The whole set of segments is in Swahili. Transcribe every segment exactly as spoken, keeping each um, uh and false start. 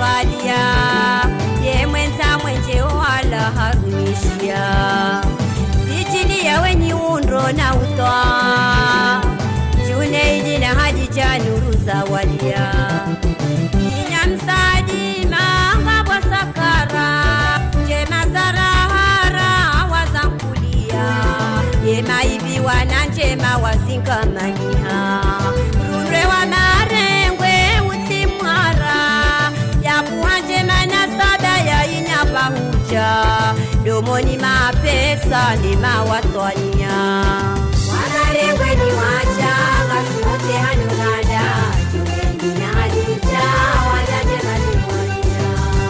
walia ye mwenza mwenje wala harumishia sijini ya wenye undro na utoa Junaidi na Hadija nuru za walia Kinyamsadi manga kwa sakara Jema zarahara wazankulia Yema ibi wana njema wazinkamania Rure wa marengwe utimwara Yapuwa njema na sada ya inyapa huja Domoni mapesa ni mawatoania Wanarengwe ni wacha Kasiwote hanuganda Junaidi na Hadija Wajanje mazimonia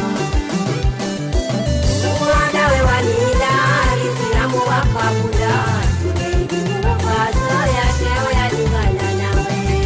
Mwadawe wanida Risilamu wakabula Junaidi mufaso ya sheo ya lingana nawe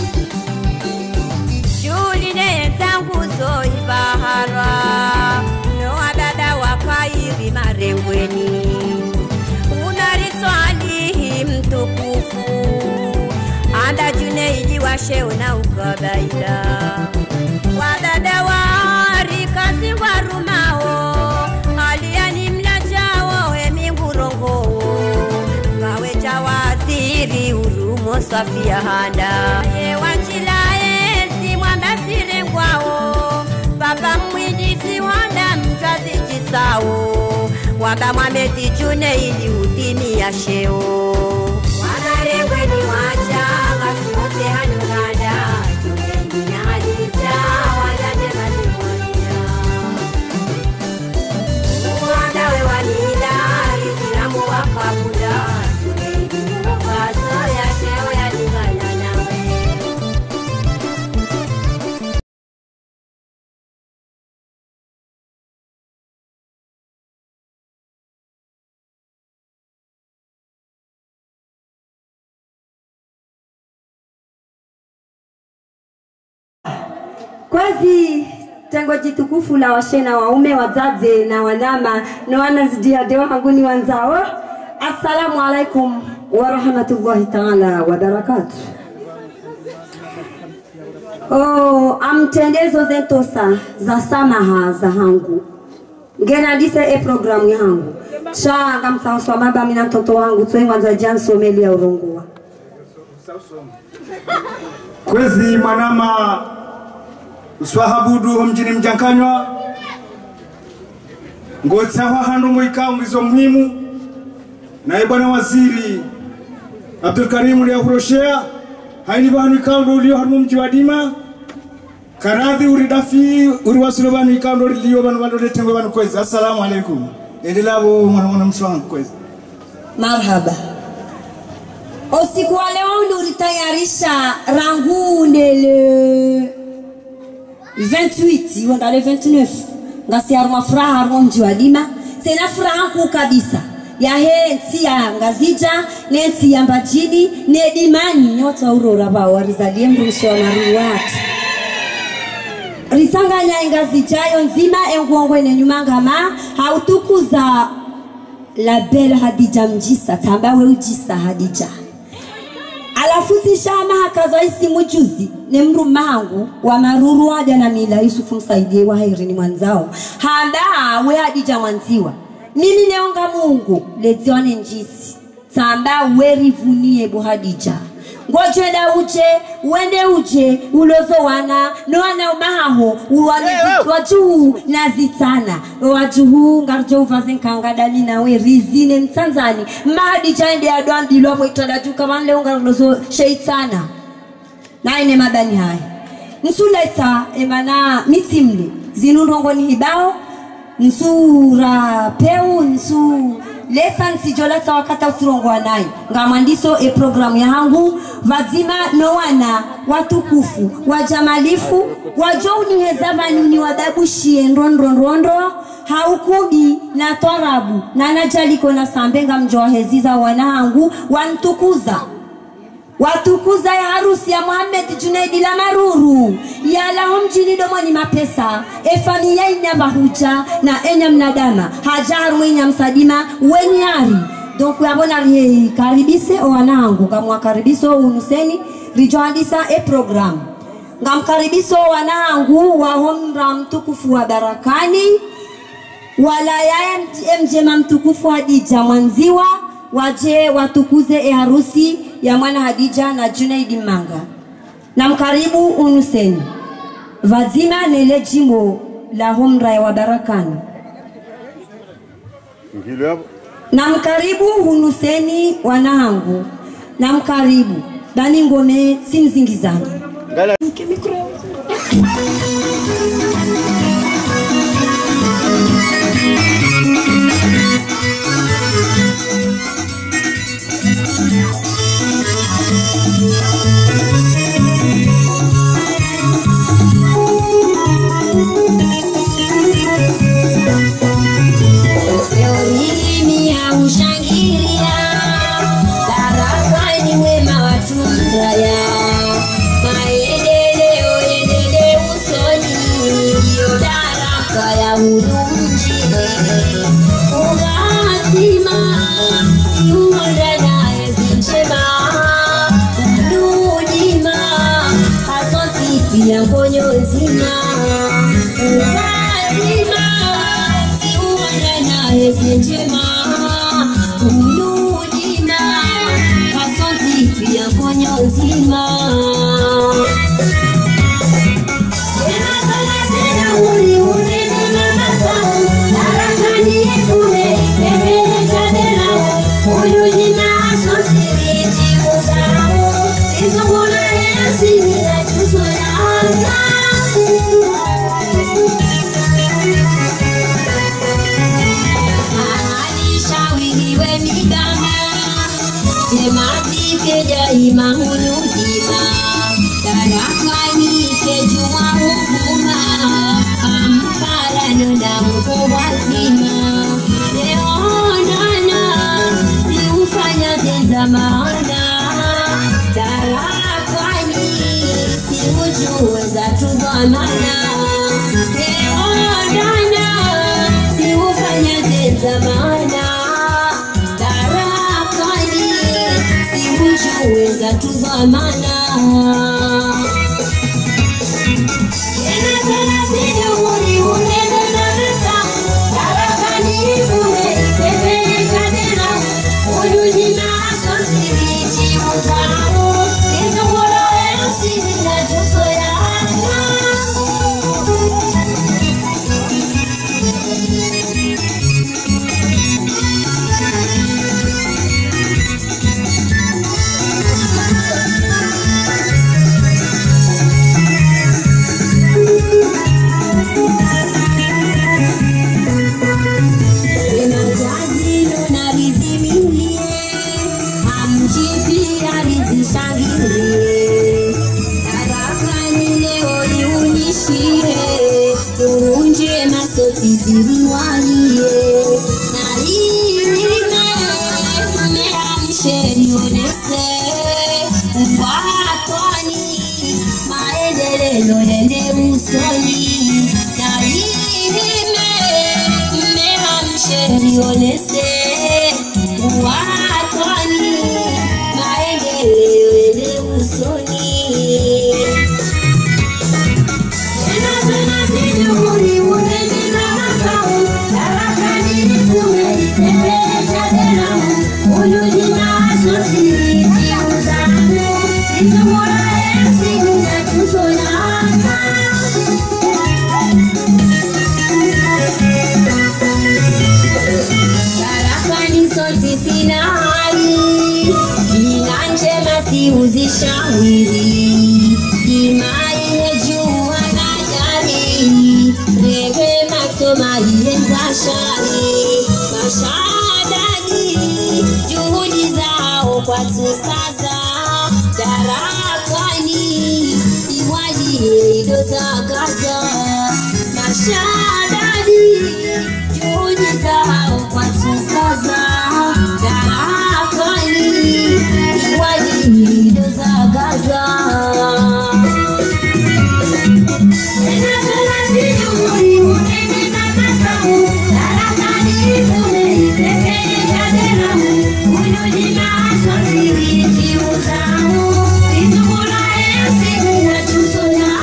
Juline tangu zoi bahara Noa dada wakairi marengweni Unariswalihi mtukufu Anda Junaidi wa sheo na ukabaila Wadada wari kazi warumao Aliani mlajao emi ngurongo Kaweja waziri urumo safia handa Ye wanchilae si mwamba sirengwao Baba mwinisi wanda mkazi jisao Wamba mwameti Junaidi utimi ya sheo Wanarengwe ni wacha Kasiwote hanuganda Junaidi na Hadija Wajanje mazimonia Mwadawe wanida Risilamu wakabula Junaidi mufaso ya sheo ya lingana nawe Kwazi tengo jitukufu la washena waume wazazi na wanama na wanazidia dewa hanguni wanzao. Assalamu alaikum wa rahmatullahi ta'ala wa barakatuh. Oh, amtendezo zentosa za samaha za hangu. Ngena dise e programu yangu. Cha ngamsa uswamaba mina mtoto wangu tuwe wanza janso meli ya urungua. Kwezi manama Uswahabudu mjini Mjankanywa Ngotsawa handu mwika ungizo muhimu Na bwana waziri Abdul Karim Lia Huroshea Haini banu ikaundo ulio handu mji wa Dima Karadhi uridafi uriwasilo banu ikaundo ulio banu banu letengwe banu kwezi Assalamu alaikum Endelabu mwana mwana mswangu kwezi Marhaba. Usiku wa leo nuritayarisha rangunde le vingt-huit, on a le vingt-neuf. Ngasi aruma furaha arunji wa Dima. Sena furaha ku kabisa. Ya he nsi ya ngazija, ne nsi ya mbajini, ne dimani nyota urora ba warizalie mrusho na ruwati. Risanganya ngazija yo nzima enguongwe ne nyumangama hautukuza la belle Hadija Mjisa tamba we ujisa Hadija. Alafuzi shama hakazo isi mujuzi ne mrumangu wa maruru waja na mila Yusufu msaidie wa hairi ni mwanzao handa we Hadija mwanziwa mimi neonga Mungu lezione njisi tamba we rivunie bu Hadija ngoje da uje wende uje ulozo wana no wana umaho uwani watu nazitana watu ngarjo vazenkanga dali na we rizine mtanzani Hadija ende adwandi lo mwitada tu kama leo ngarlozo sheitana na ine madani haya nsuleta emana mitimli zinundongo ni hibao nsura peu nsu lesan sijolata wakata usirongo wanai ngamandiso e programu ya hangu vazima no wana watukufu wajamalifu wajouni hezamani ni wadabushie nrondo nrondo haukubi na torabu na najaliko na sambenga mjoa heziza wana hangu wantukuza watukuza ya harusi ya Muhammad Junaidi la maruru ya lahom jini domoni mapesa e familia inyamba huja na enya mnadama hajar mwenya msadima wenyari donc wabona rie karibise o wanangu kama karibiso unuseni rijoandisa e program ngamkaribiso wanangu wa Homra mtukufu wa Barakani wala yaya mjema mtukufu Hadija Mwanziwa waje watukuze e harusi ya mwana Hadija na Junaidi Manga. Na mkaribu unuseni vazima nele jimbo la Homra ya Barakani. Na mkaribu unuseni wanangu. Na mkaribu dani ngome simzingizani. Nke mikro. It's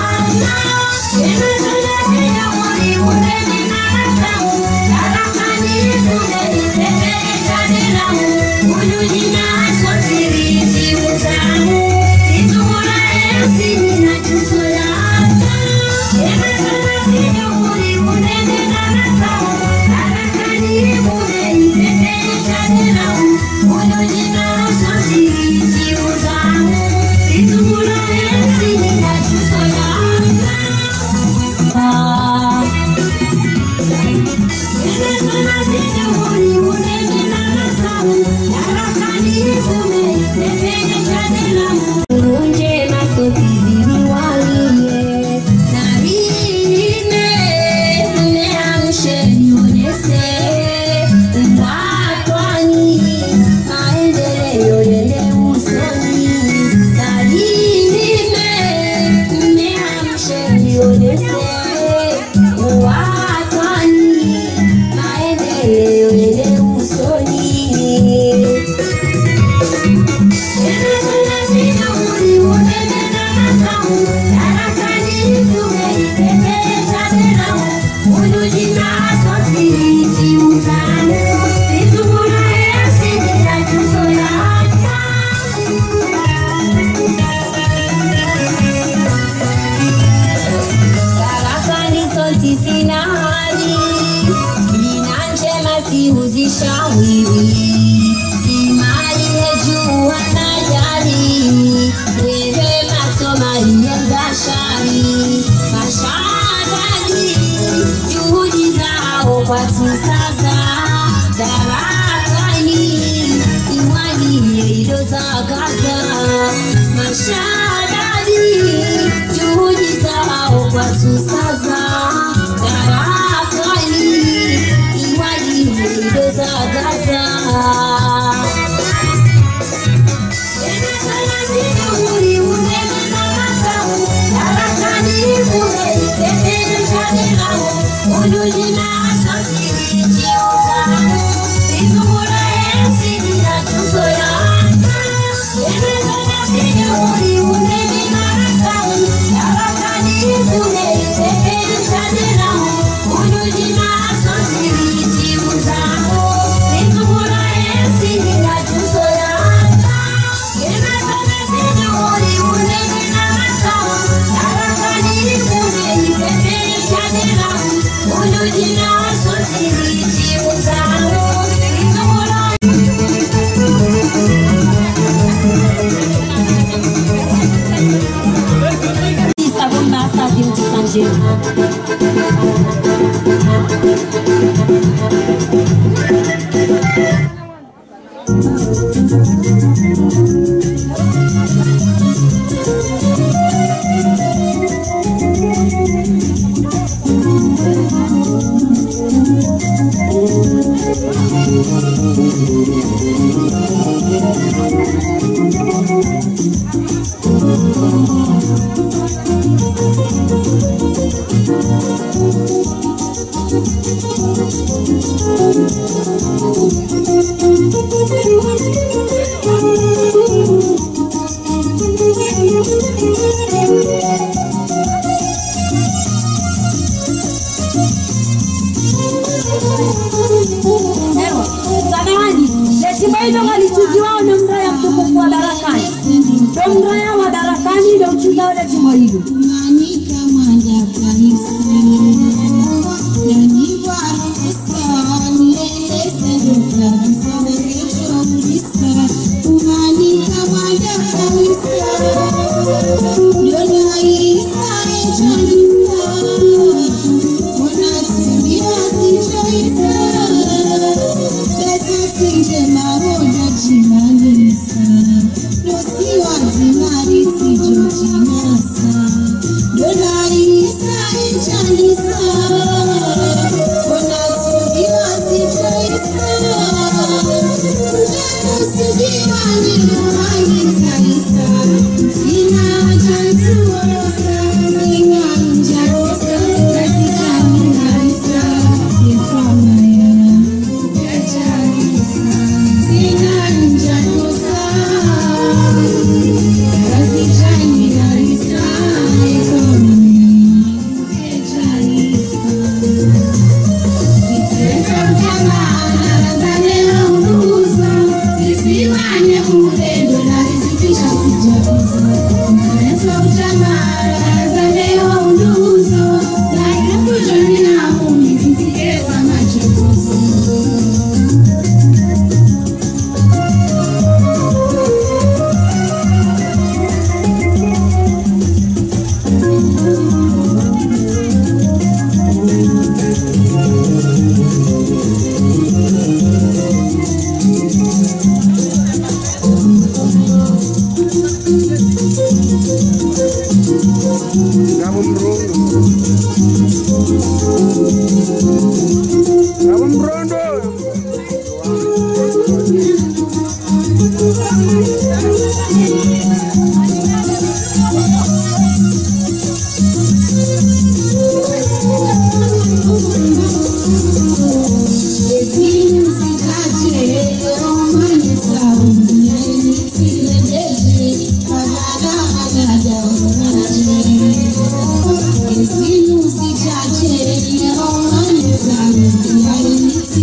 sina hali, ina njema sihuzishawiri, imani hejua na jali, wewe masoma ienza shari, mashadadi, juhudi zao kwa sasa, darakani, imani hiyo za gaza, mashadadi, juhudi zao kwa sasa, darakani, imani hiyo za gaza. It's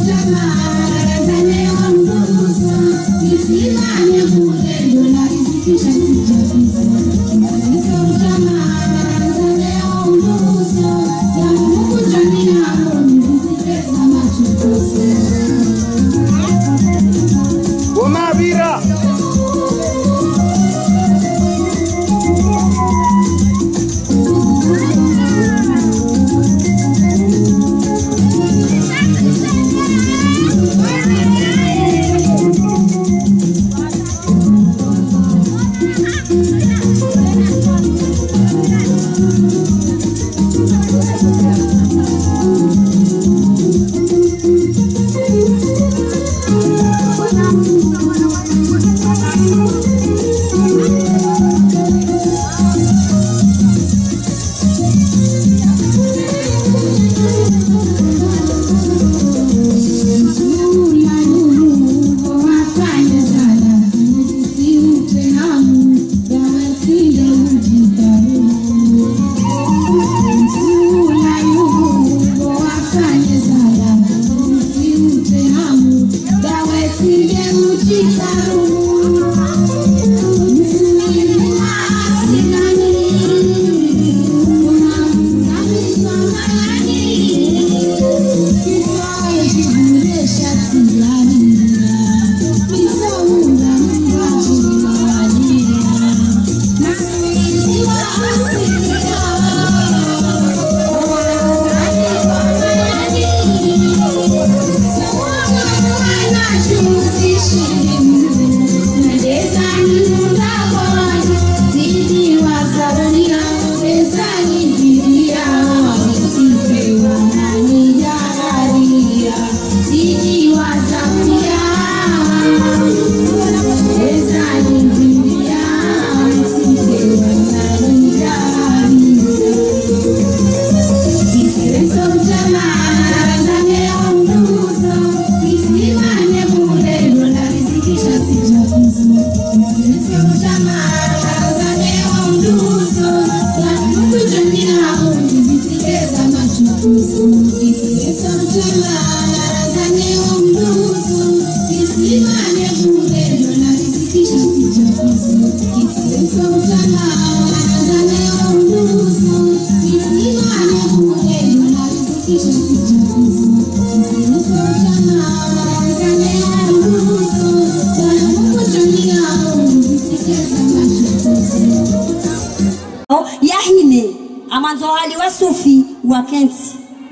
Yahine amanzoali wa sufi wa Kensi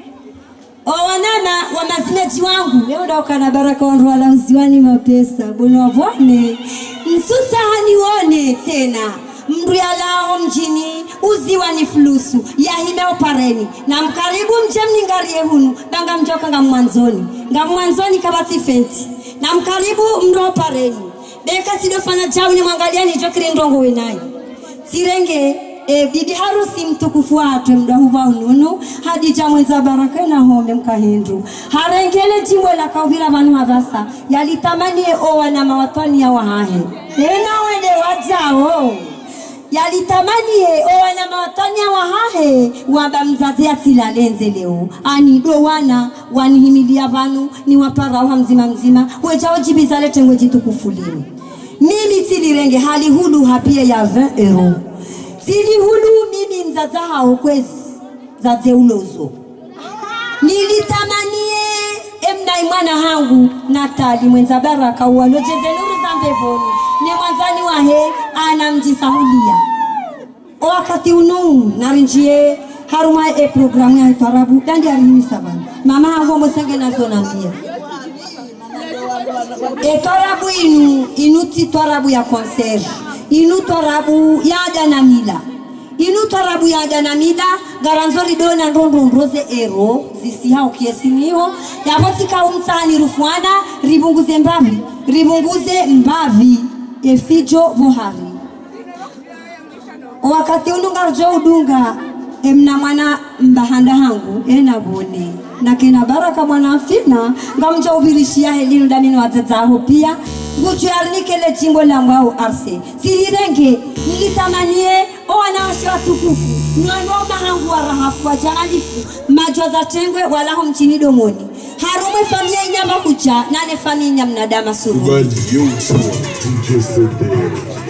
owanana wa mazimeji wangu leo ndo kana baraka wangu wala uziwani mapesa bono wavone nsusa hanione tena mrialao mjini uziwani flusu yahime opareni na mkaribu mjemni ngarie hunu nanga mjoka nga mwanzoni nga mwanzoni kabati fenti na mkaribu mro opareni beka sidofana jauni mwangaliani jokiri ndongo wenai sirenge E, bibi harusi mtukufu atwe mdahuva ununu Hadija mwenza baraka na home mkahindu harengele jimbo la kauvira vanu havasa yalitamani owa na mawatani ya wahahe ena wende wajao yalitamani owa na mawatani ya wahahe wamba mzazi atila lenze leo ani do wana wanihimilia vanu ni wapara uha mzima mzima wejao jibizale tengwe jitukufu lini mimi tilirenge hali hulu hapie ya vingt euro Sili hulu mimi mzaza hao kwezi zaze ulozo nilitamanie emna imwana hangu Natali mwenza baraka uwaloje zenuru zambevoni ne mwanzani wahe anamjisahulia wakati unu narinjie haruma e programu ya itarabu dandi alihimi sabani mama hangu mwesenge na zona mbia e torabu inu inuti torabu ya konserve inu torabu ya ganamila inu torabu ya ganamila garanzori dona ndondo roze ero zisi hao kiesiniho ya botika umtani rufuana ribunguze mbavi ribunguze mbavi efijo bohari wakati undunga rjo udunga emna mwana mbahanda hangu ena bone na kena baraka mwana afina ngamja ubirishia helinu damini wazazaho pia nguju yarnikele jimbo la mwao arse sirenge nilitamanie owana washe watukufu nwanoma hangu wa rahafu wa janalifu majwa za tengwe walaho mchini domoni haruma mwe familia inyama kucha nane familia inyama mnadama suru Kubali YouTube D J Sendero.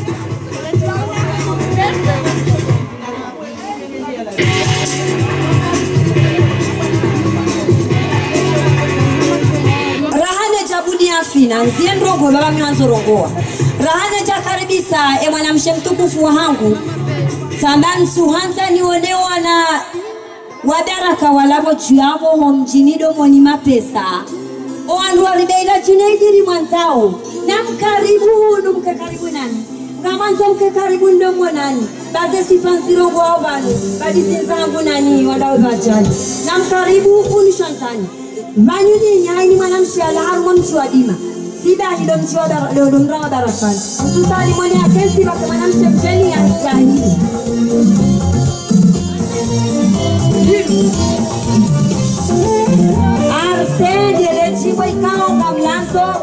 Rahane jabuni afina nzie ndongo baba mwanzo rongoa rahane jakaribisa e mwanamshe mtukufu wa hangu samban suhanza nionewa na wadaraka walavo juyavo homjinido moni mapesa oandu alibeila junaidiri mwanzao na mkaribu hunu mke karibu nani kamanzo mke karibu ndomo nani baze sifanzirongo wabani badi zinzangu nani wadawe bajani na mkaribu hunu shantani Manyuni nyaini mwanamshi alaharu mchi wa dima Sida hido mchi wa domrawa darasani Mtusali mwani ya kensi baka mwanamshi mjeni ya hijahili Arsende lechiwa ikao kamlanzo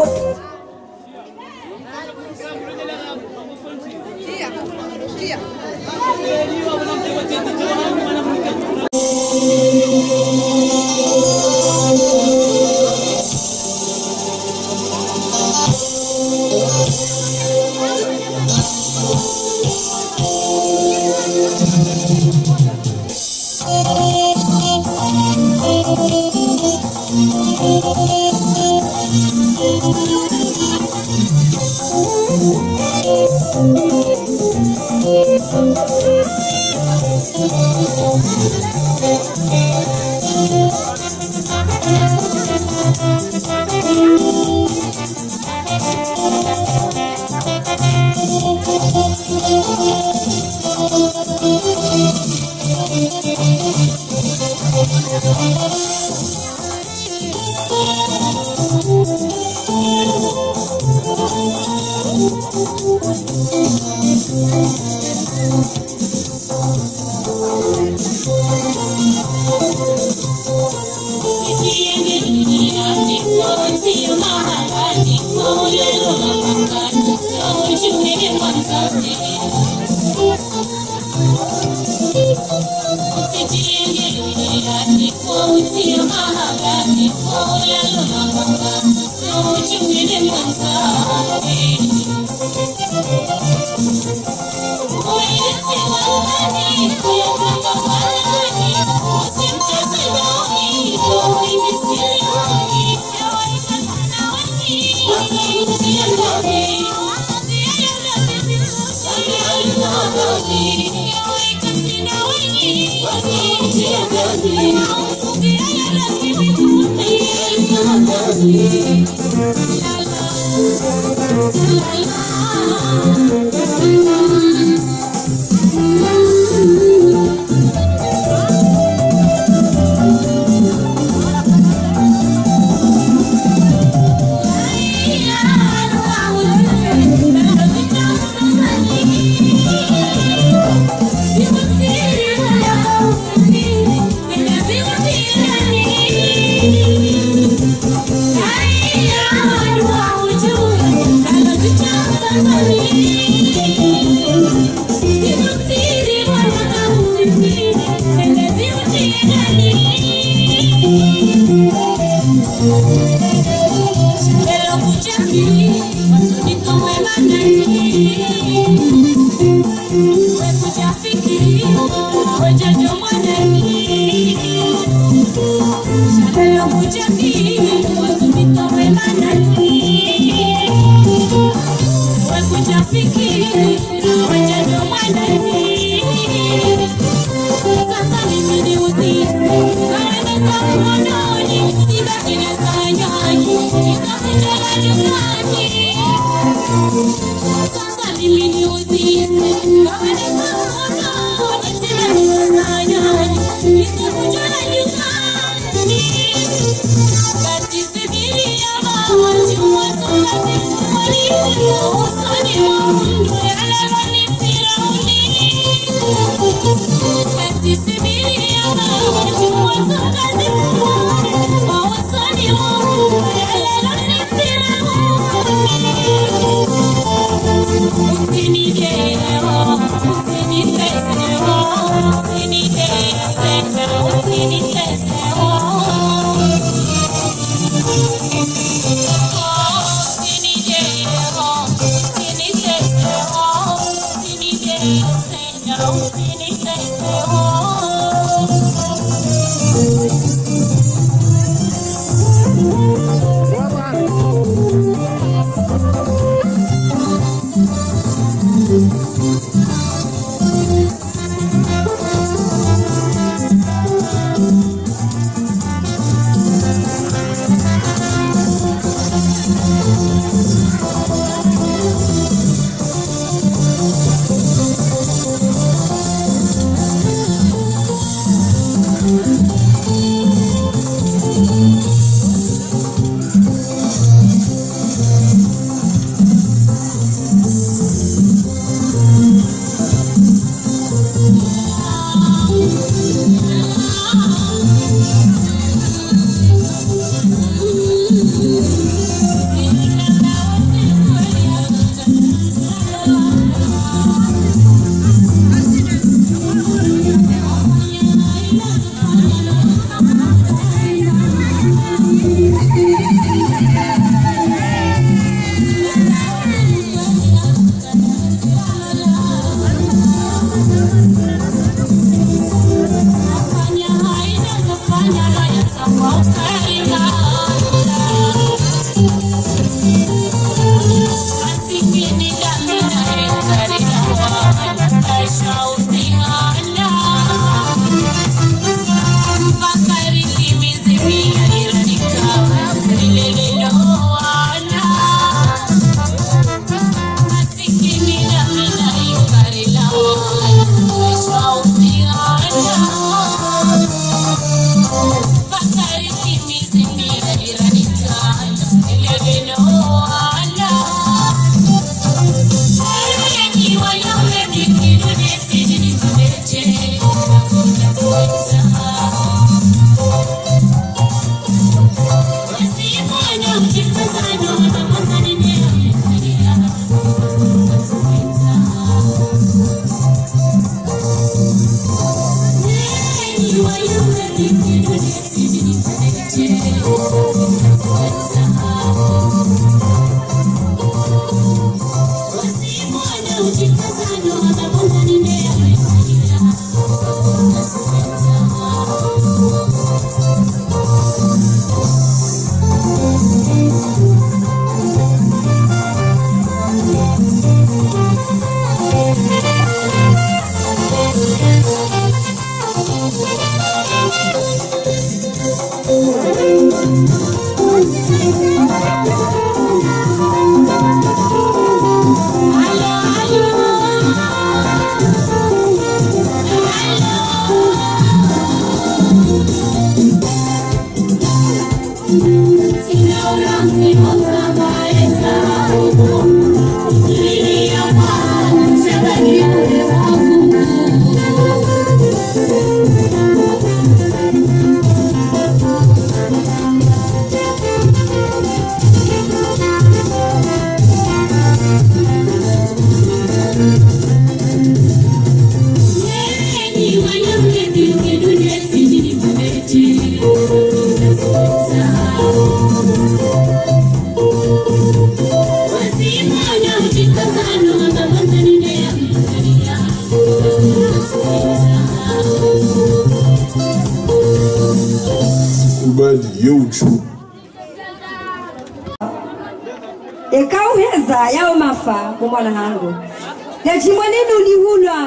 Ekauheza yao mafa kumwana hangu Lechimwanenu lihulwa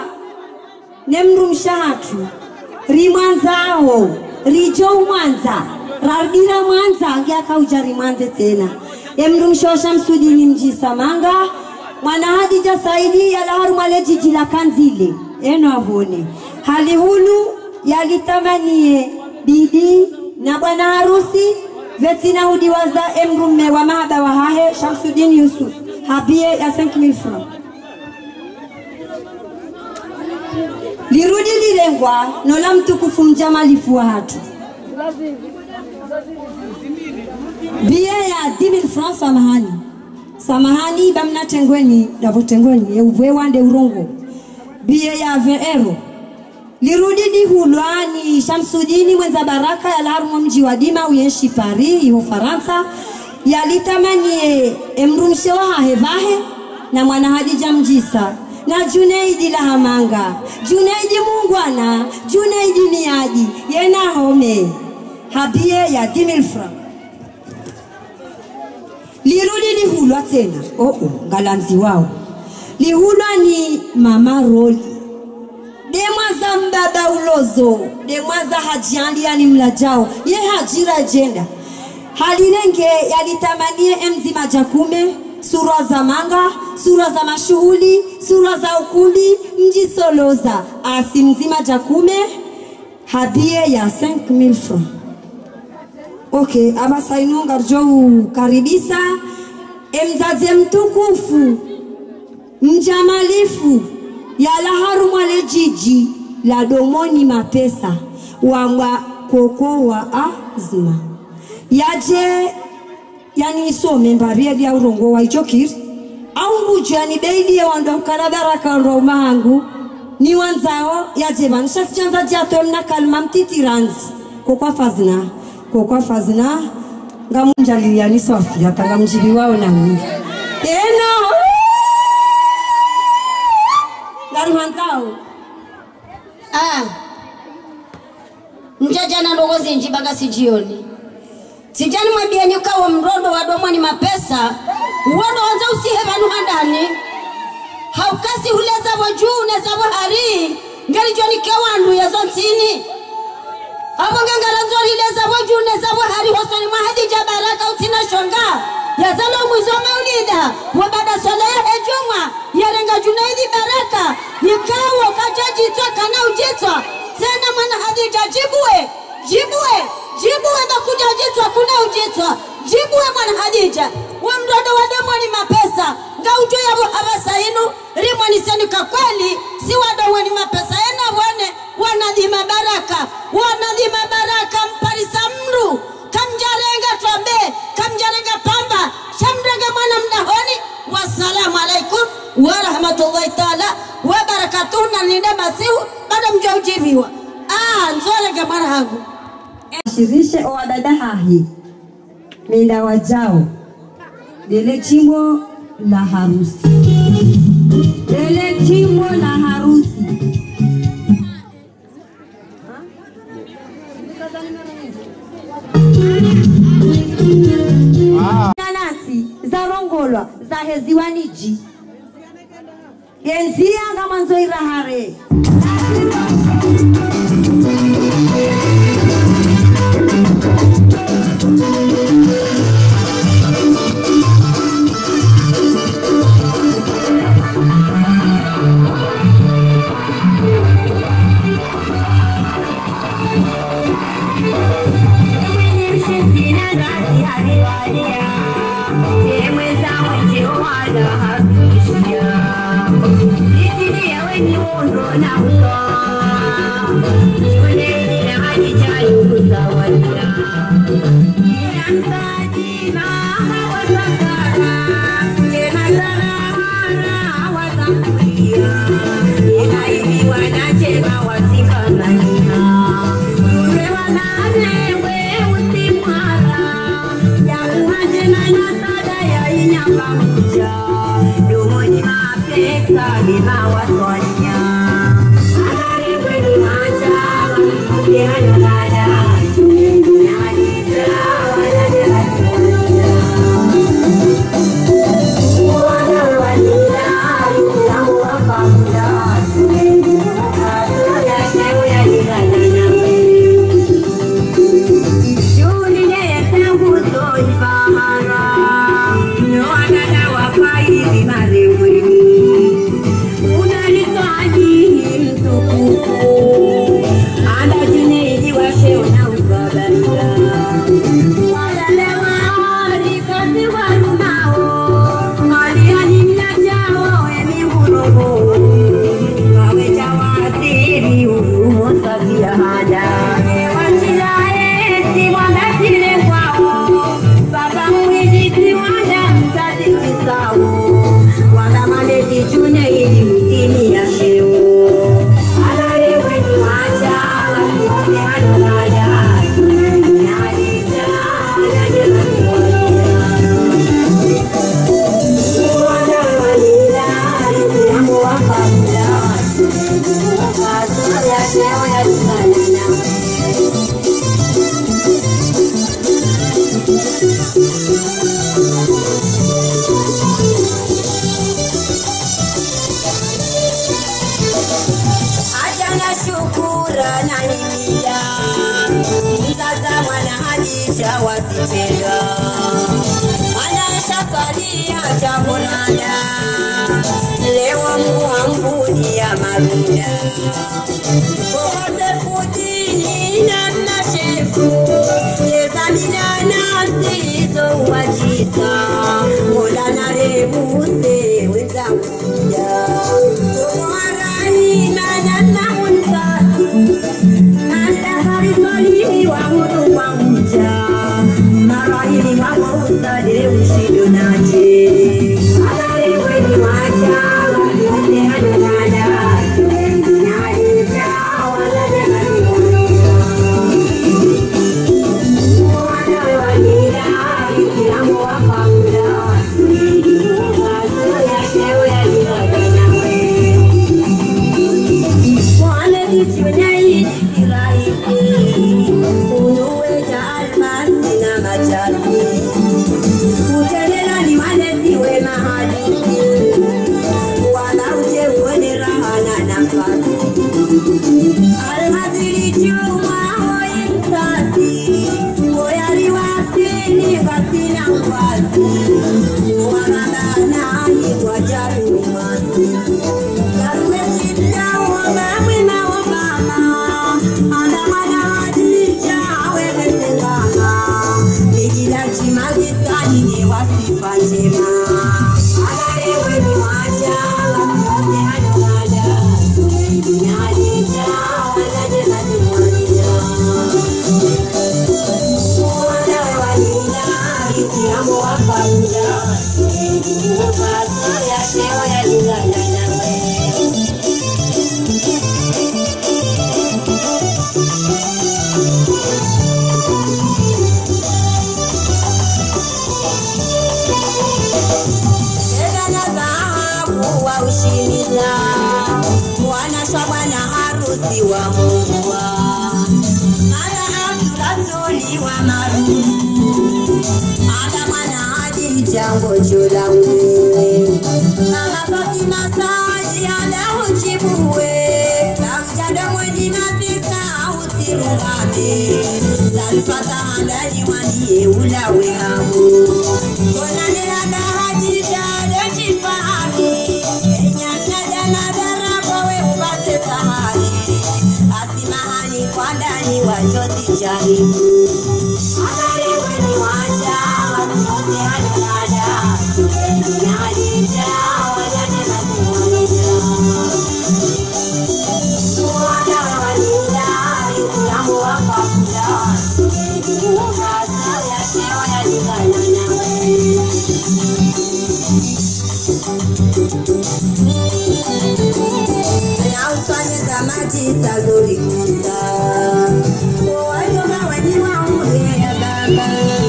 Nemru mshahatu Rimwanzao Rijo mwanza Rardira mwanza Ngia kauja rimwanze tena Emru mshosha msudini mjisa manga Mwana Hadija Saidi ya laharu mwale jiji la Kanzile Eno avone Halihulu yalitamanie Bidi na bwana harusi Vetina hudiwaza emrume wa mahaba wa hahe Shamsuddin Yusuf Habie ya cinq mille francs Lirudi lirengwa Nola mtukufu mjama lifua hatu Bie ya dix mille francs samahani Samahani bamna tengweni Dabo tengweni Ewe wande urongo Bie ya vingt euro Lirudi di hulwani Shamsuddin mwenza baraka ya laharu mji wa Dima uyeshi Paris iho Faransa yalitamanie emrumshe wa hahevahe na mwana Hadija mjisa na Junaidi la hamanga Junaidi mungwana Junaidi miaji yena home habie ya dix mille francs Lirudi di hulwa tena oh oh ngalanzi wao lihulwa ni mama Roli Demwaza mbaba ulozo Demwaza hajiandi yani mlajao Ye hajira jenda Halirenge yalitamanie emzi majakume Sura za manga Sura za mashuhuli Sura za ukumbi Mji soloza Asi mzima jakume Habie ya cinq mille francs Ok aba sainunga rjou karibisa Emzaze mtukufu Mjamalifu ya laharu mwale jiji la domoni mapesa wangwa koko wa azma yaje yani isome mbari ya urongo wa ichokir au ngujani beidi ya wando kanadara kando mahangu ni wanzao yaje banisha chanza jato mna kalma mtitiranzi kokwa fazna kokwa fazna ngamunjali yani Sofia tanga mjibi wao na mimi eno Hankao ah mjaja na ndogo zinji baga sijioni sijani mwambia nyuka wa mrondo wa domo ni mapesa uondo wanza usihe banu handani haukasi huleza wajuu neza wahari ngari joni kewandu ya zontini hapo ngangara nzori leza wajuu neza wahari hosani mwa Hadija baraka utina shonga ya zalo mwizo maulida wabada swala ya hejuma ya renga Junaidi baraka nikawa kajajitwa kana ujitwa tena mwana Hadija jibue jibue jibue bakuja ujitwa kuna ujitwa jibue mwana Hadija wa mdodo wa demo ni mapesa nga ujo ya buhabasa inu rimwa ni senuka kweli si wadomo ni mapesa ena wane wanadhima baraka wanadhima baraka mparisa mru kamjarenga twambe kamjarenga pamba ujibiwa. Ah, nzole ke mara hangu. Shirishe o dada hahi. Menda wajao. Dele chimbo la harusi. Dele chimbo la harusi. Nanasi za rongolwa za heziwaniji. Yenzia kama nzo irahare. Mungu wa ushimiza, wanashwa bwana harusi wa Mungu mara Abdurasuli wa maru ada mwana hadi jango jolawe mama Fatima Saji ada ujibuwe kamjada mweni nafisa usirungame salfata handani waniye ulawe hamu konane ada haji dada chifahami nyakada na daraba we upate sahari asimahani kwa ndani wajozi jaribu Adari weni waja wasiote hanada Nyalija wajane masimolija Mwada walida Islamu wakafuda Mukasa ya shewa ya ligana nawe Na usanye za maji sazuri kusa Wajoma weni waure ya baba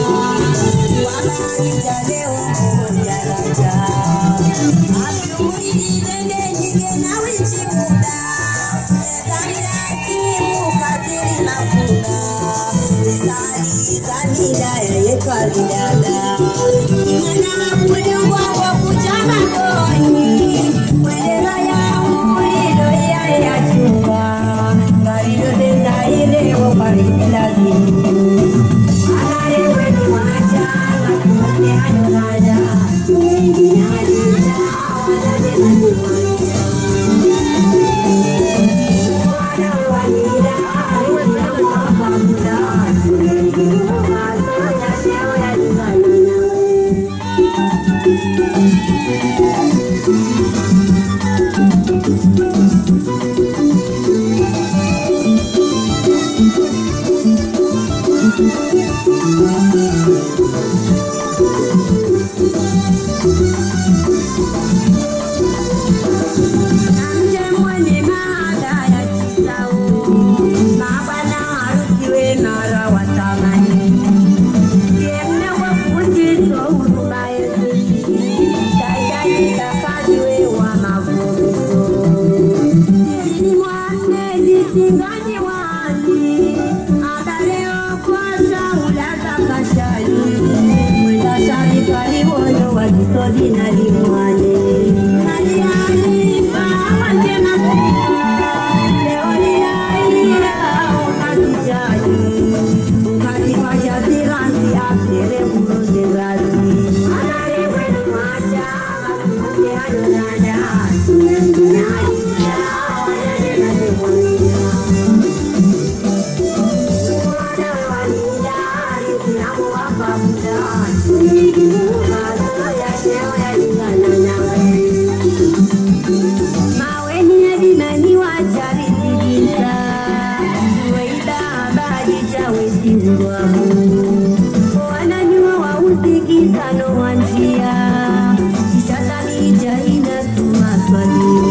Wama nijaleo mmoja raja Abiyuri nidende nyige na wichi muda Zamila simu katiri mafuda Sali zamila ya yekwa vidada Mwana mkudu kwa kuchama doni Mwelera ya urido ya ya chua Garido tenda ile waparisi lazimi Adare weni waja Wasiwase hano raja Nyalija wajane masimolija Mwada walida Islamu wakafuda Mukasa ya shewa ya ligana nawe Namje mwenye maada ya kisao Mabana harusi we mara watamani Kiemne wafujizo huruma yesi Taidani kakazi we wa mavuzo Sini mwane disingani wani Adaleo kwa shaulaza kashali Mwenda shari karibono wajisodi na limwane Naliani fahawa njema sika Leoni ya iya unasijali Ukati kwa jaziransi aptere kuruze razi Adare wenu wacha Wasiwase hano nada Nyalija wajane masimolija Mwada walida Islamu wakafuda Mukasa ya shewa ya ligana nawe Maweni ya dimani wajari zidisa Weida abadi jawe singuamu Wananyua wa usikizano wanjia Kishatani jahina tumaswali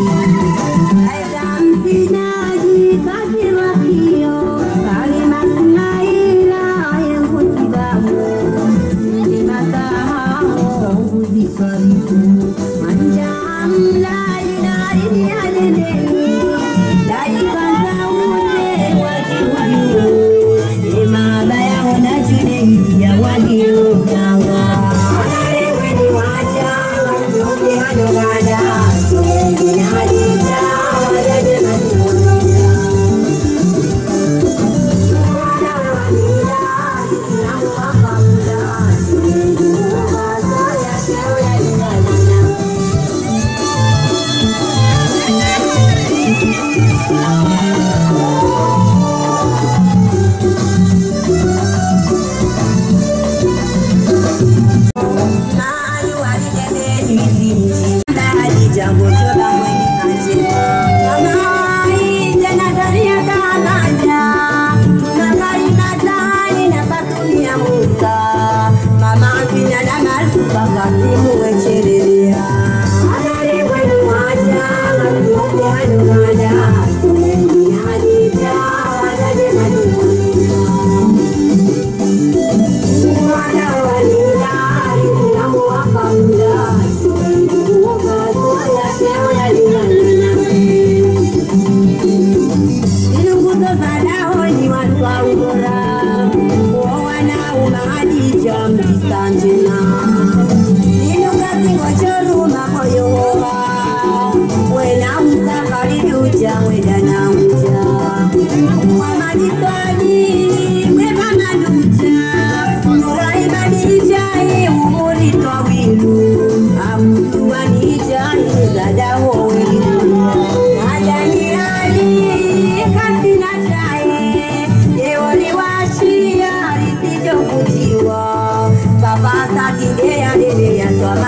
Aida msinaji kasira hiyo Kalima sunaila yengusibamu Sima sahamu Unguzikarifu Manja amlali na ini adedeni Dali kanza ule wajihuyu Ema baya ona june ya waliyo nanga Adare weni waja Wasiwase hano gada Nyalija wajane masimolija Mwada walida Islamu wakafuda Mukasa ya shewa ya ligana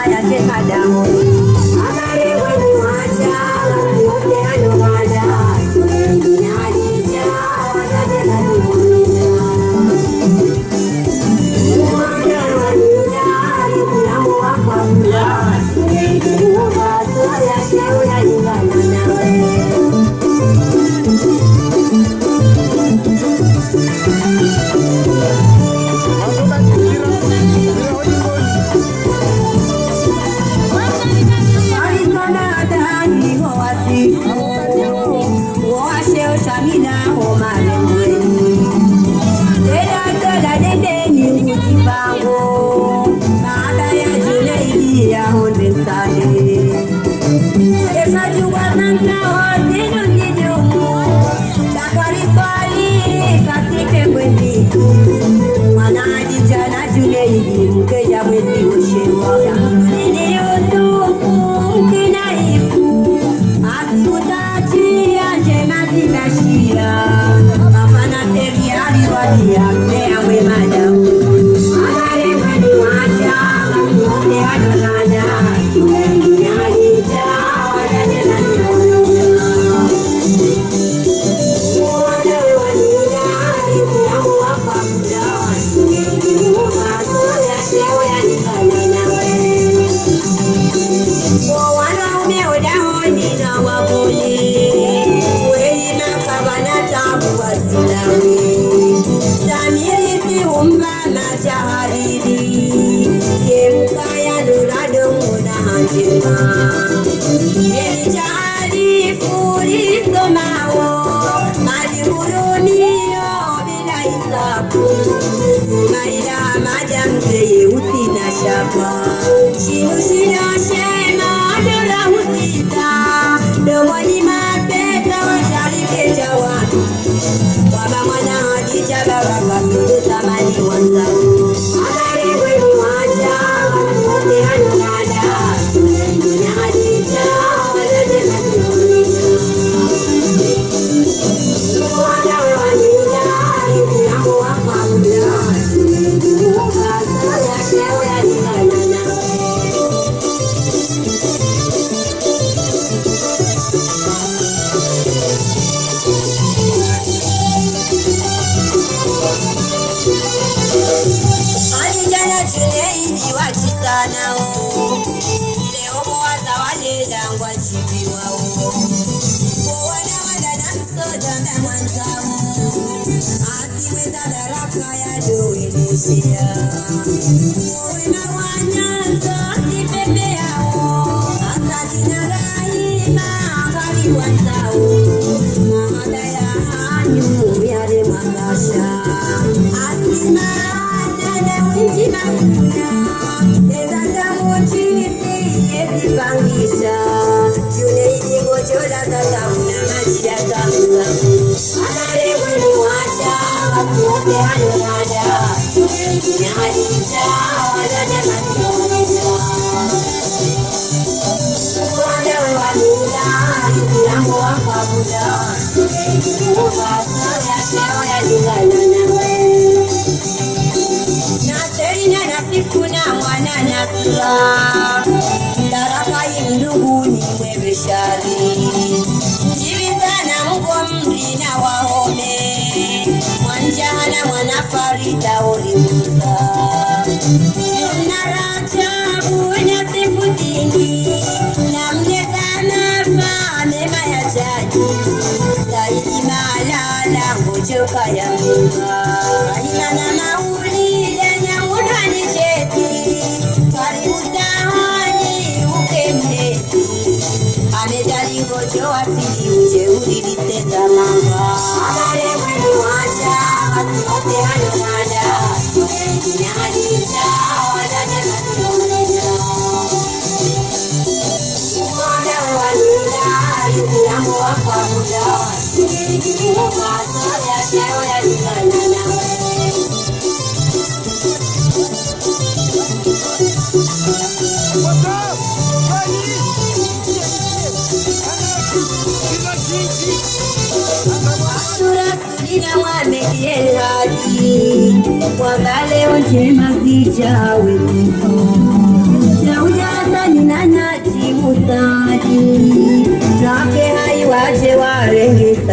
Wagale onje mazija wetu. Jauja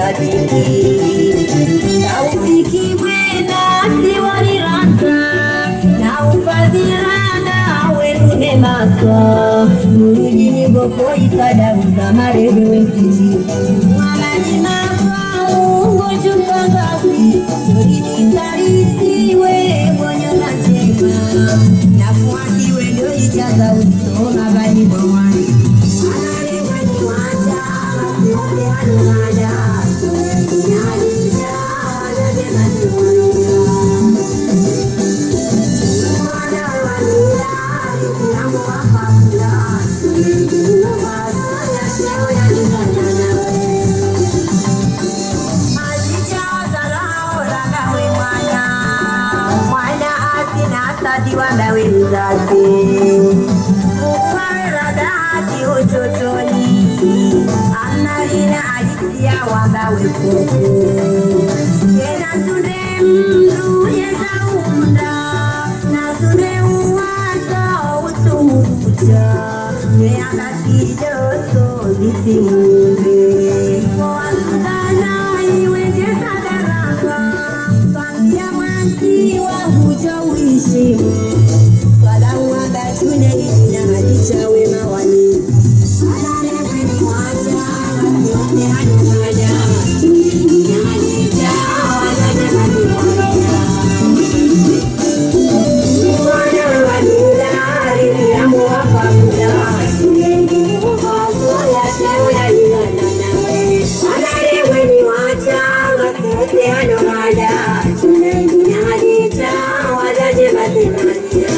sabiki taufiki mwena siwani rata na ufadhirana wenu maswa nurujini goko isada uzamare wesiji mwamani makwa ungo chukangasi nurujini sarisi we bonyo na chema nafuati wendo ijaza utoma bani mwani anare wani wanja siwate anumada nyalija anade masuwanja mwana wanila isilamu wakafula masaya sheo ya nigana mazicha zalao ragawe mwana mwana asina sadi wadawe mzazi Radati uchotoni Amarina alisia wagawe kuku Kena sunde mdu yeza umda Na sunde uwaza utuja Neana sijoso zisi munde Mwazudana iweje sadaraka Fangia mwanti wahuja uishimu Swalamu wabatune ina hadicha wema wani Alane wini waja Wasiwate hanumada Ina hadicha Wazane mani waja Mwana wanila Riziramu wakamuda Yengi muhaso ya sheo ya nilana nawe Alane wini waja Wasiwate hanumada Ina hadicha Wazane mani waja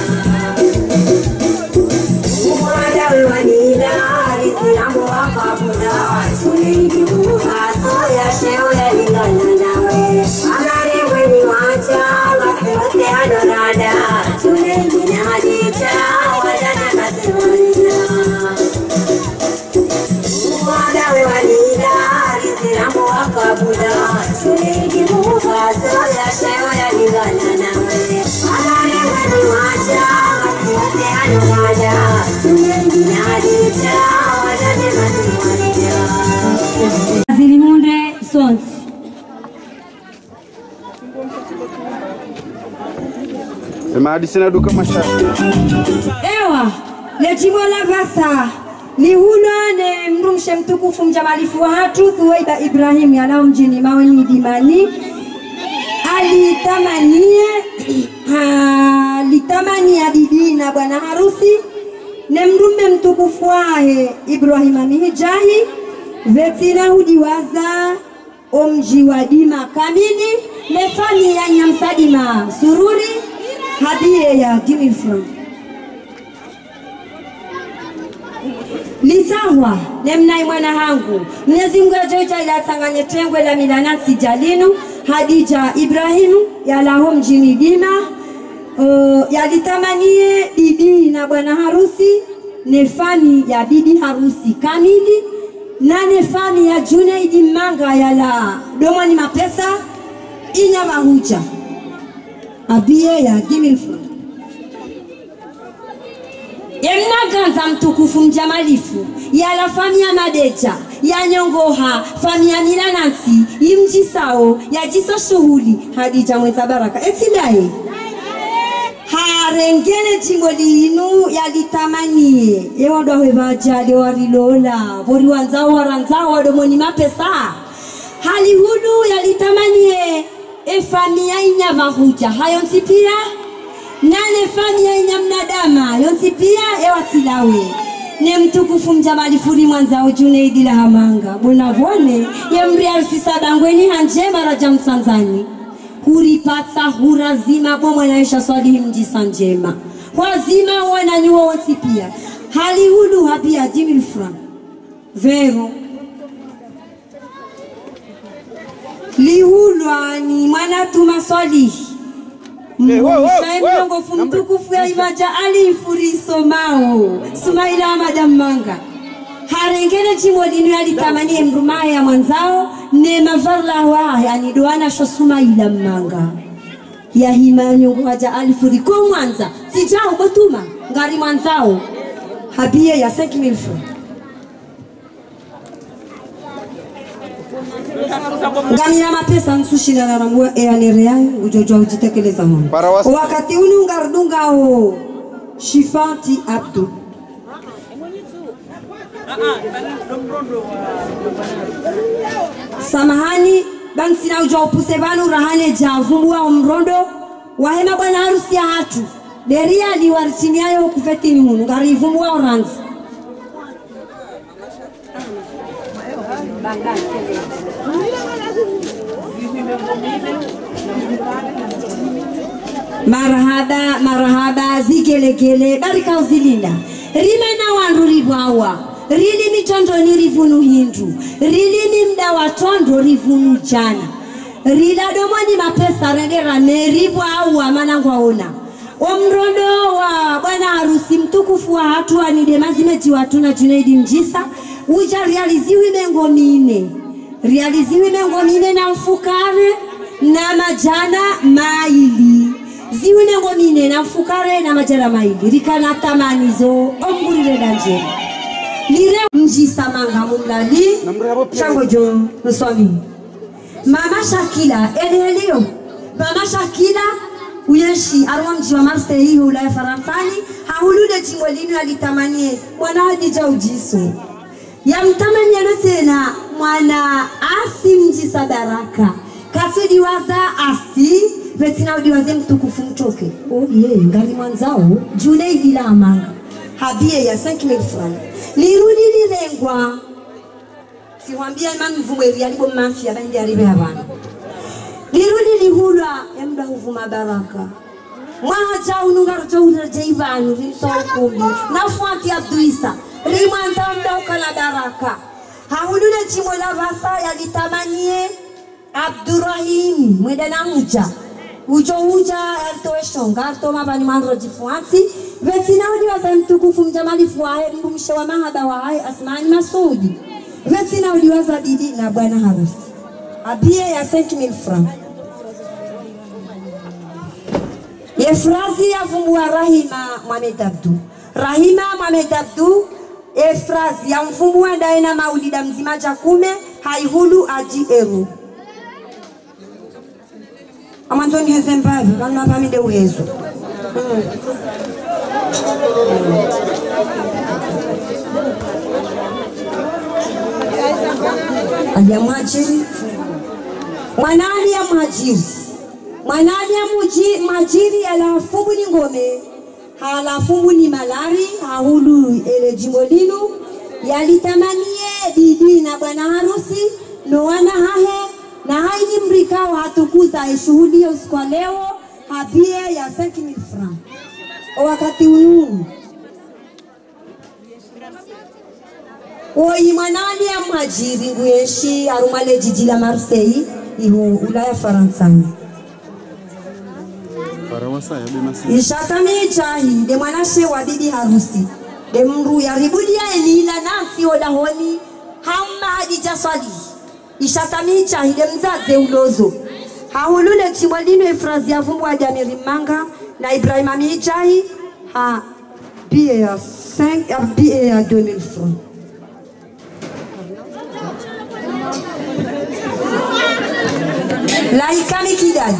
Wanila Riziramu wakamuda Tulingi muhaso ya sheo ya nilana nawe Alare weni wacha Wasiwate hanorada Tulingi na hadicha Wadana masiwanja Wadawe wanila Riziramu wakamuda Tulingi muhaso ya sheo ya nilana nawe Alare weni wacha Wasiwate hanorada Zilimunde Sons. Sema hadi sina duka mashati. Ewa, lechimola vasa. Ni hulane mrumshe mtukufu mjamalifu wa hatu Thuwaiba Ibrahim ya lao mjini maweni dimani. Alitamanie alitamania didi na bwana harusi ne mrume mtukufu wae Ibrahim amihijahi vetina hudiwaza omji wadima kamini nefani ya nyamsadima sururi hadiye ya dimifra Lisahwa nemnai mwana hangu Mwenyezi Mungu ajoja ila tanganye tengwe la milanasi jalinu Hadija Ibrahimu ya laho mjini Dima uh, yalitamanie bibi na bwana harusi nefani ya bibi harusi kamili na nefani ya Junaidi Manga ya la domani mapesa inya mahuja abie ya gimilfu Yemnaganza mtukufu mjamalifu ya la famia madeja ya nyongoha famia milanansi imji sao ya jiso shuhuli Hadija mweza baraka etidae harengene jingoli inu ya litamanie ewa dohe vajali warilola vori wanzao waranzao wadomoni mapesa hali hulu ya litamanie e famia inya mahuja hayo nsipia nane famia inya mnadama yonsi pia ewa tilawe ne mtukufu mjamalifuri mwanzao Junaidi la hamanga bona vone yemri alfisadangweni hanjema raja msanzani huripata hurazima bomwa naisha swalihi mjisa njema wazima wananyuwa wonsi pia hali hulu hapia jimil franc vero lihulwa ni mwana tuma swalihi Mwengo fumtukufu ya imaja alifuriso mao Sumaila madam manga Harengene chimodinu ya litamani mrumae ya mwanzao Nema varla wa yani doana sho Sumaila manga Ya hima nyungu haja alifuriko mwanza Sijao batuma ngari mwanzao Habie ya cinq mille francs ngamina mapesa nsushina na ramua eanerea ujojo ujitekeleza hono wakati unu ngarudunga o Shifati Abdu samahani bansi na ujua upuse vanu rahane javumua umrondo wahema bwana harusi ya hatu deria liwarchiniayo kufeti ni hunu ngarivumua oranzi marahaba marahaba zigelegele barika uzilinda rimena wandu ribwawa rili mitondo ni rivunu hindu rili ni mda watondo rivunu jana rila domoni mapesa rendera meribwawa manangwa ona omrondo wa bwana harusi mtukufu wa hatu anide mazimeji watuna Junaidi Mjisa uja realiziwi mengo mine realiziwi mengo mine na mfukare na majana maili ziwi mengo mine na mfukare na majana maili rikana tamanizo omburire danje nire Mjisa manga mumlali chango jo nswami mama Shakila enelio mama Shakila uyeshi arwa mji wa Marseille ulaya Faransani haulule jingolini alitamanie mwana Hadija Ujiso ya mtamani tena mwana asi Mjisa Baraka kasudi waza asi vetina udiwaze mtukufu mtoke oh ye ngali mwanzao Junaidi la amanga habie ya cinq mille francs lirudi lilengwa siwambia imani mvumweri alibo mafia bandi aribe abana lirudi lihula emda huvuma baraka mwaja ununga rujauza jaivanu rintokumbi nafuati Abduisa rimanza mda ukana baraka haulule chimo la vasa yalitamanie Abdurrahim mweda na muja ujo uja erto eshonga erto mabani mandro jifuanti vetina udi waza mtukufu mjamali fuahe mbumshe wa mahada wa hai Asmani Masudi vetina udi waza didi na bwana harusi abie ya cinq mille francs Efrazi ya vumbuwa Rahima Mohamed Abdu Rahima Mohamed Abdu Efrazi ya mvumbuwa ndaena maulida mzima jakume haihulu aji eru Amantoni hezembavi Kanu mapamide uhezo hmm. Alia mwajiri Mwanani ya mwajiri Mwanani ya muji majiri ala fumbu ni ngome Hala fumbu ni malari Hahulu ele jingolinu Yalitamanie bibi na bwana harusi Noana hahe na haini mrikao hatukuza ishuhudi ya usiku leo habie ya cinq mille francs wakati ununu Oyi mwanani ya mwajiri nguyeshi arumale jiji la Marseille ihu ulaya Faransani Ishatami chahi de mwanashe wa bibi harusi de mru ya ribudia enila nasi odahoni hamma Hadija Swali Ishatami chahi de mzaze ulozo haulule chimwadino Efrazi ya vumbu wa Jamiri Manga na Ibrahim Amichahi ha bie ya cinq à bie ya deux mille francs Laikami kidani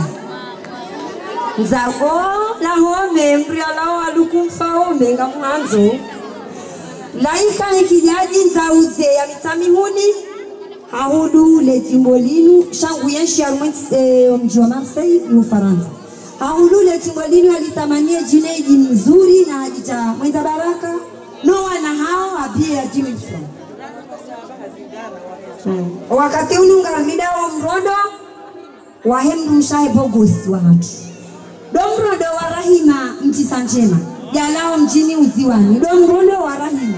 Nzago la home mbria lao alukumfa home nga mwanzo Laikami kidani nzauze ya mitamihuni Hahudu le timbolinu Shangu yenshi ya mji wa Marseille ni Ufaransa Hahudu le timbolinu alitamania Junaidi mzuri na Hadija Mwenza Baraka No wana hao abie ya Jimmy Frank hmm. Wakati ununga mida wa mrondo Wahemdu mshahe bogosi wa hatu Domrondo wa Rahima Mjisa njema Jalao mjini uziwani Domrondo wa Rahima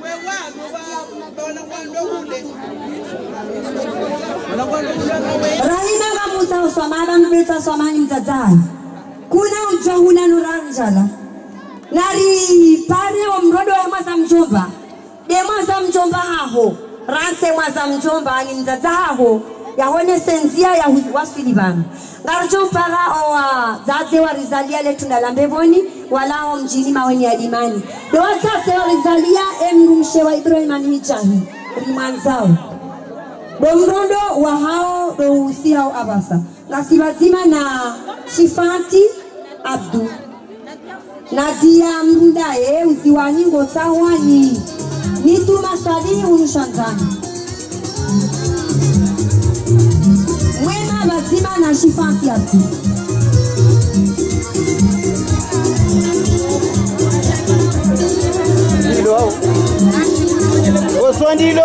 Rahima kamuza uswamana mbeta uswamani mzadzai Kuna ujahuna nuranjala Nari pare wa mrondo wa maza mjomba Dema za mjomba haho Ranse maza mjomba ni mzadza haho Yahone senzia ya wasfili bana Ngarujo mpara owa Zadze wa rizalia letu ndalambeboni Walao mjini maweni ya dimani Doa zadze wa rizalia Emru mshewa Ibrahim Amichahi Rimanzao Domrondo wa hao do usi hao abasa. Na sibazima na Shifanti Abdu. Nadia Mdae usiwani ngota wani. Nitu maswali unishanzani. Mwema bazima na Shifanti Abdu. Ndilo. Oswandilo.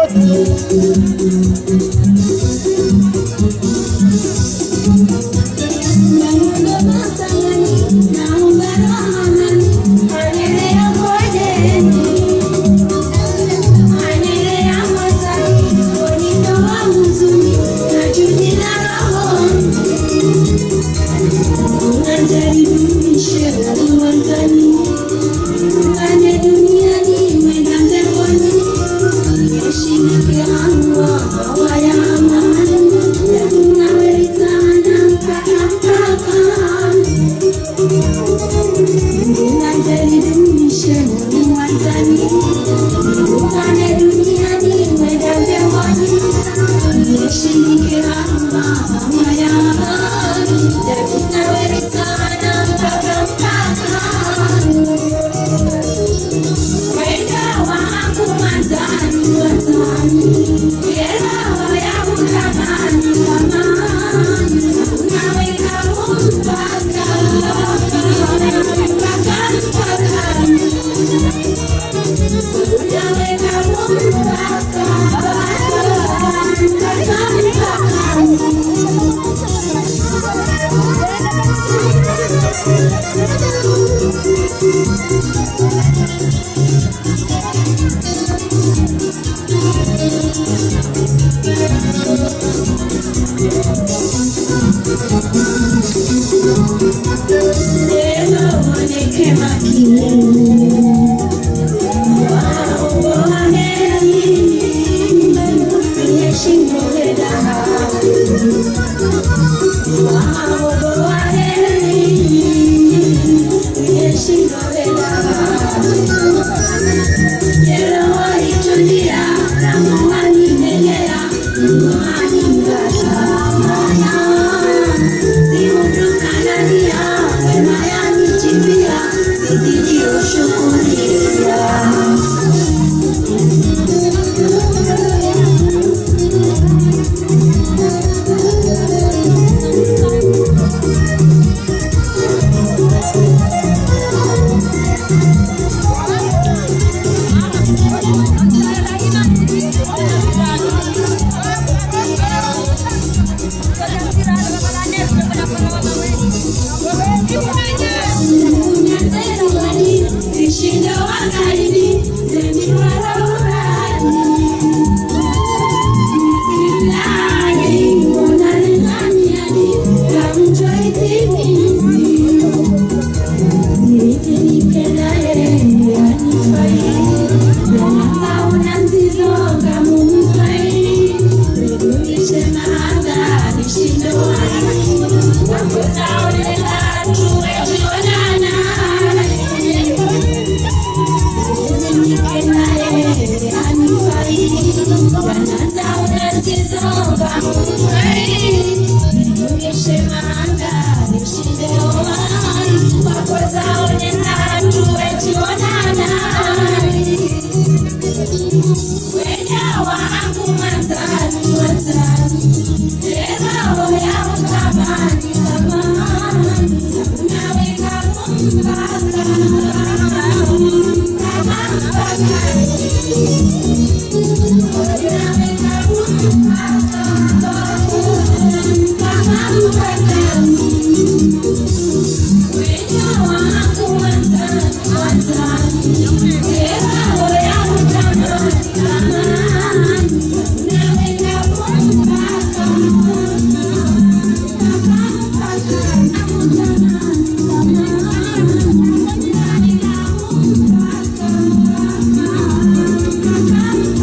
Come on.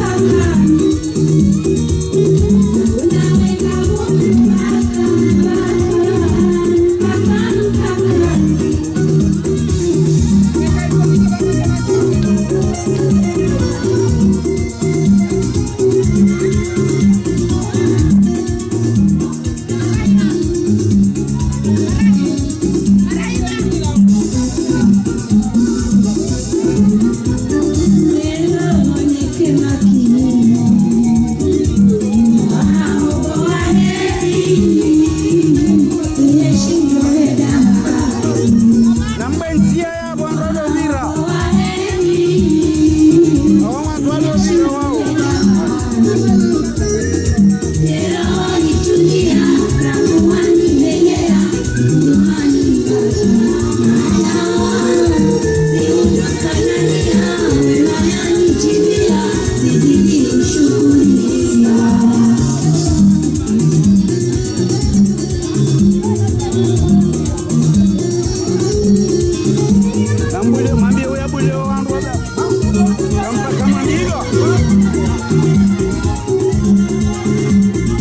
Thank you.